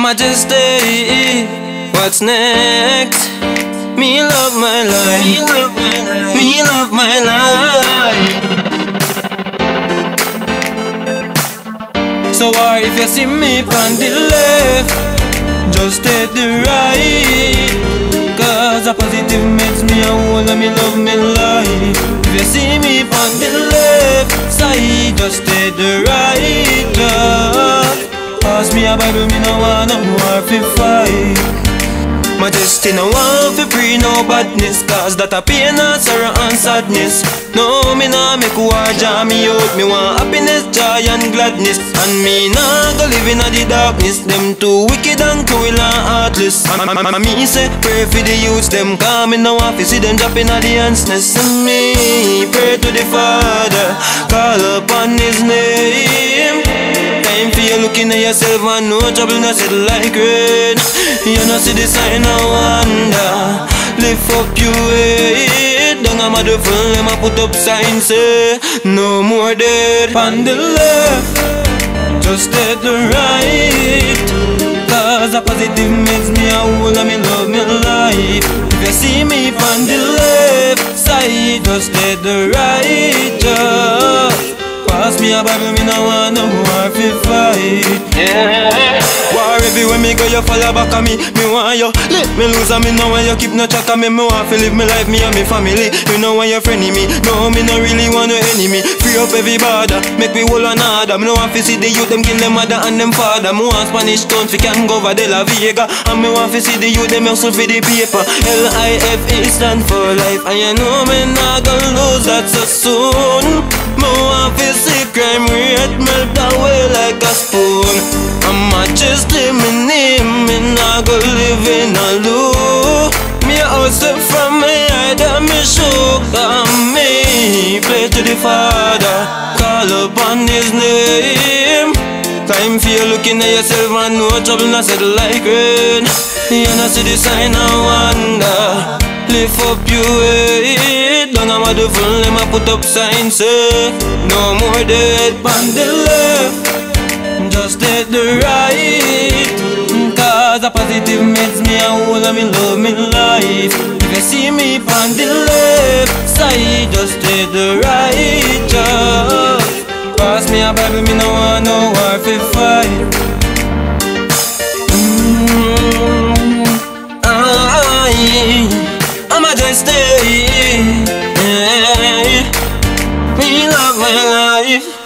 Majesty, what's next? Me love my life, me love my life. So why if you see me on the left, just take the right, cause a positive makes me a whole and me love my life. If you see me on the left side, just take the right, just pass me a Bible, me no want no war fi fight. Majesty no want fi free no badness, cause that a pain and sorrow and sadness. No, me nah make war jam me out. Me want happiness, joy and gladness, and me nah go live in the darkness. Them too wicked and cruel and heartless. Me say pray for the youths, them cause me no want fi see them drop in the handsness. And me pray to the Father, call upon His name. Time for you looking at yourself and no trouble no settle like rain. You no see the sign of wonder. Lift up your head. Down a motherfucker, them a put up signs say no more dead. On the left, just take the right, cause a positive makes me a whole and me love me life. If you see me on the left side, just take the right, just pass me a Bible, me no want no war fi fight. Yeah. War everywhere me go, you follow back on me. Me want you let me lose and me know when you keep no track of me. Me want to live me life, me and me family. You know when you're friendly me. No, me no really want no enemy. Free up every border, make me whole another. Me no want to see the youth them kill them mother and them father. Me want Spanish town fi can go over De La Vega, and me want to see the youth them hustle for the paper. L-I-F-E stand for life, and you know me not gonna lose that so soon. Me want to see crime rate melt away like a spoon. I'm just living in me, not go live in a loop. Me hustle from me head and me shook on me. Pray to the Father, call upon His name. Time for you looking at yourself and no trouble not settle like rain. You not see the sign of wonder. Lift up your head. Down a motherfucker, them a put up signs say no more dead. On the left, just take the right, cause a positive makes me a whole and me love me life. If you see me on the left side, just take the right, just pass me a Bible, me no want no war fi fight. I'ma just stay. Me love my life.